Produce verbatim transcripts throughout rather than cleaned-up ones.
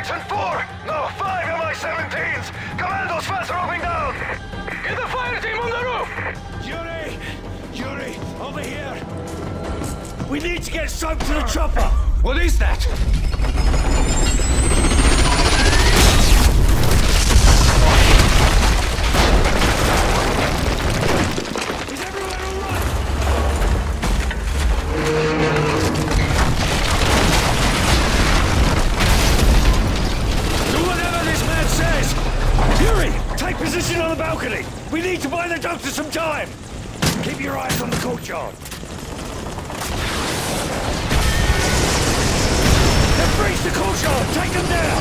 and four! No, five M I seventeens! Commandos fast roping down! Get the fire team on the roof! Yuri! Yuri, over here! We need to get soap to the chopper! What is that? Is everyone alright? Do whatever this man says! Yuri, take position on the balcony! We need to buy the doctor some time! Keep your eyes on the courtyard! They've breached the courtyard! Take them down!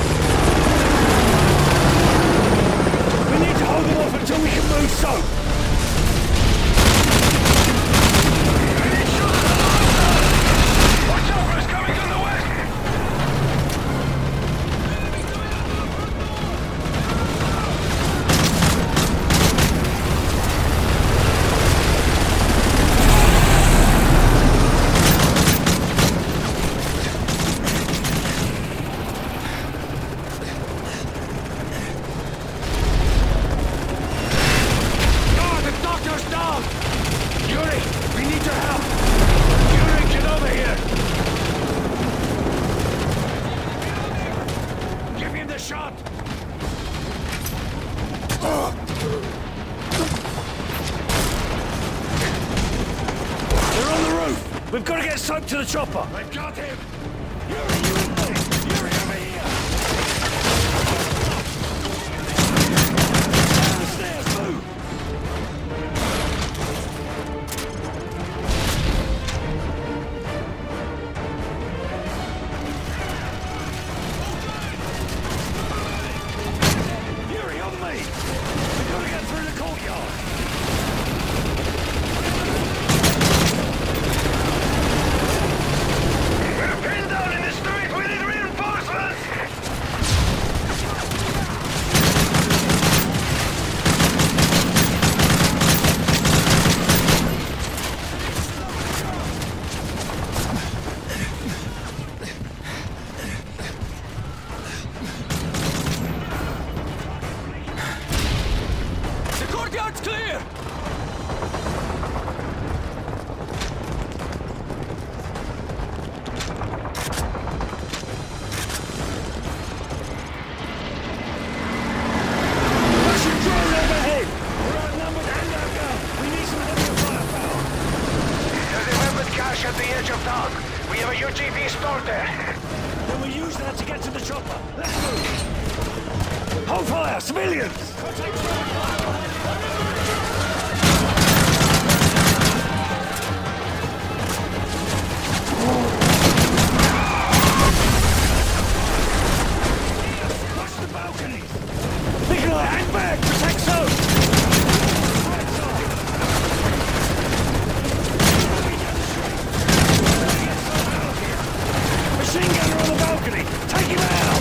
We need to hold them off until we can move soap! Watch out, it's coming from the west! We've got to get soap to the chopper! I got him! Yuri, you in there! Yuri, over here! Down the stairs, move! Yuri, on me! We've got to get through the courtyard! It's clear! Russian drone overhead! We're outnumbered and outgunned! We need some heavier firepower! There's a weapon cache at the edge of town. We have a U G V stored there. Then we use that to get to the chopper. Let's move! Hold fire! Civilians! Hang back! Protect soap! Machine gunner on the balcony! Take him out!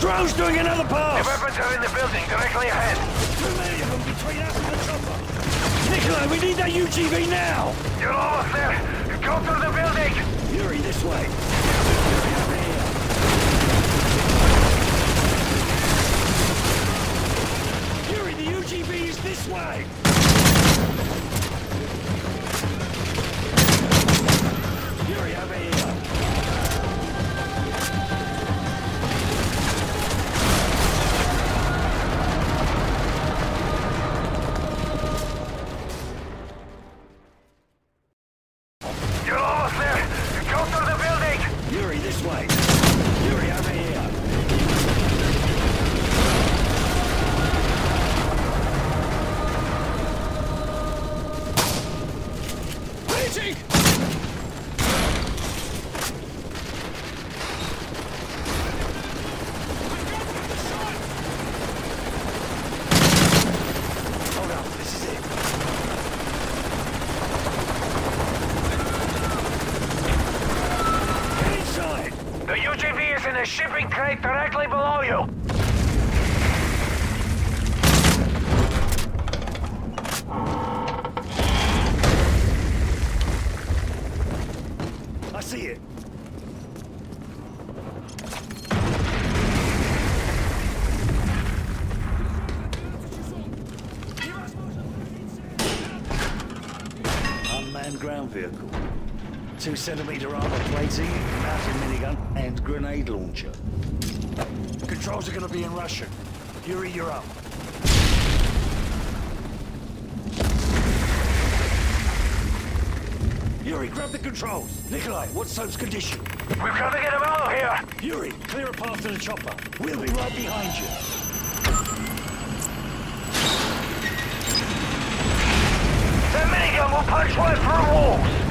Drone's doing another The pass! weapons are in the building, directly ahead. Too many of them between us and the chopper! Nikolai, we need that U G V now! You're almost there. Go through the building. Yuri, this way! Yuri, the U G V is this way! Yuri, over here! You're almost there. Go through the building. Yuri, this way! Yuri, over here! Reaching! Hold up, this is it. Get inside! The U G V is in a shipping crate directly below you. I see it. Unmanned ground vehicle. Two centimeter armor plating, mounted minigun, and grenade launcher. Controls are gonna be in Russian. Yuri, you're up. Yuri, grab the controls. Nikolai, what's Soap's condition? We've got to get him out of here. Yuri, clear a path to the chopper. We'll be right behind you. The minigun will punch right through walls.